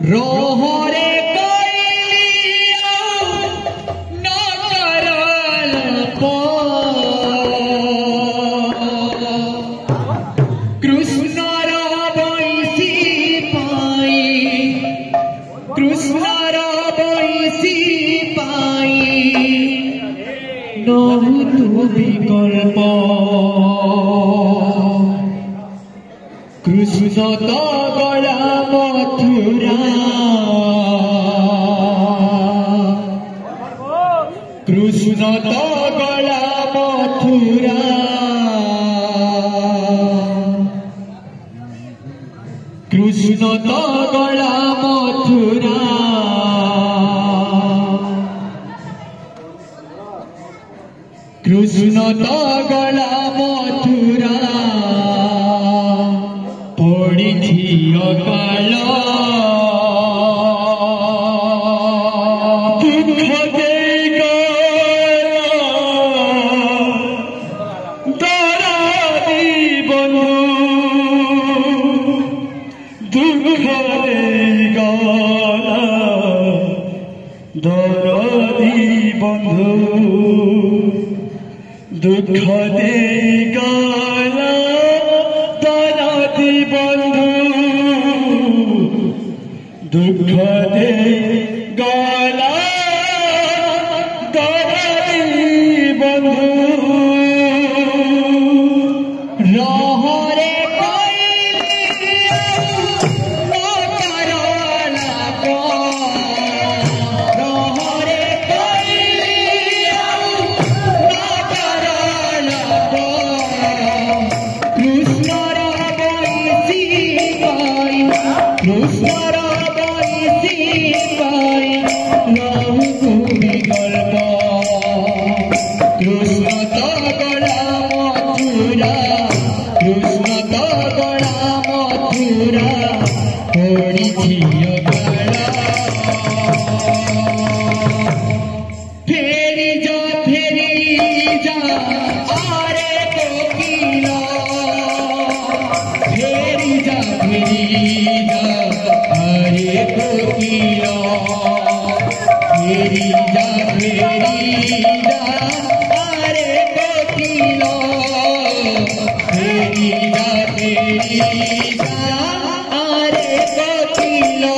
रोहरे कोइलिया नगरल कृष्णर बैसी पाई कृष्णर बैसी पाई नहु तु विकल्प कृष्ण तो गला मथुरा कृष्ण तो गला मथुरा कृष्ण तो गला मथुरा कृष्ण तो गला मथुरा पड़ी अकाल दुख देगा दरादी बंधु दुख देगा दरादी बंधु दुख देगा दरादी बंधु दुख दे गाला दरादी बंधु रोहरे कोइलिया नगरल रोहरे कोइलिया नगरल कृष्णर बैसी पाई कृष्णर बैसी पाई नहु तु विकल्प कृष्ण तो गला मथुरा कृष्ण तो गला मथुरा पड़ी अकाल फेरी जा आरे कोकिला फेरी जा आरे कोकिला फेरी जा आरे कोकिला फेरी जा आरे कोकिला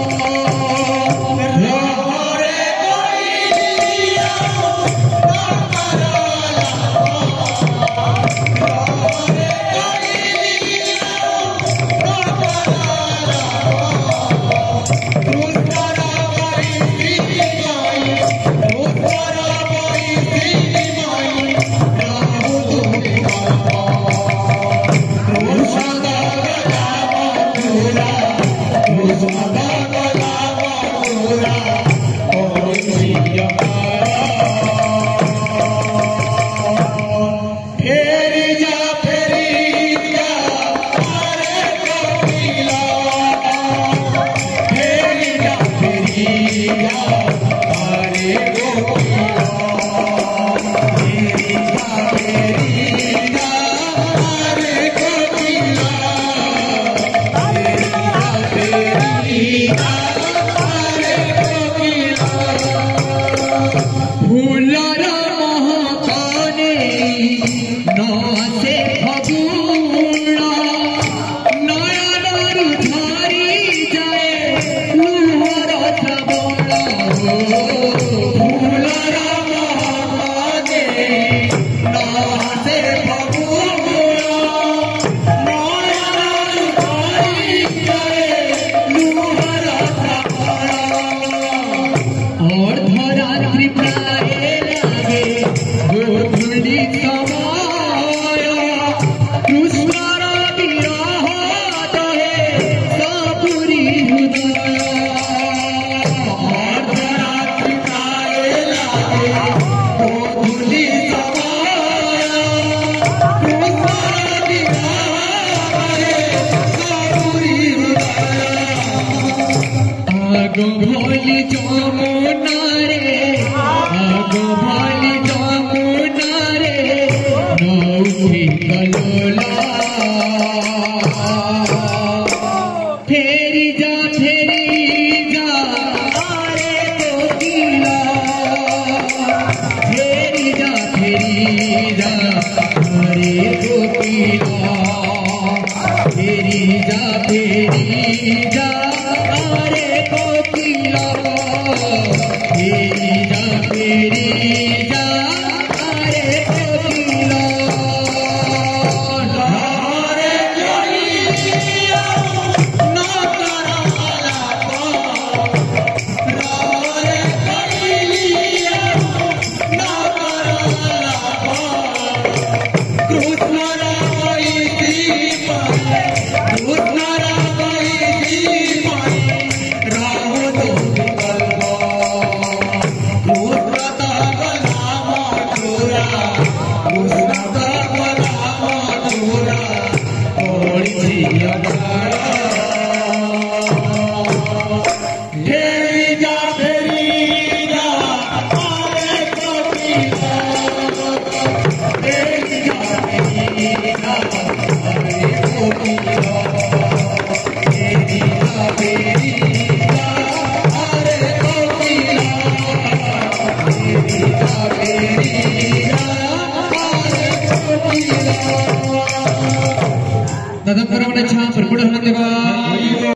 आगो भोली जमुना रे आगो भोली जमुना रे नौथी कलोला फेरी जा फेरी जा फेरी जा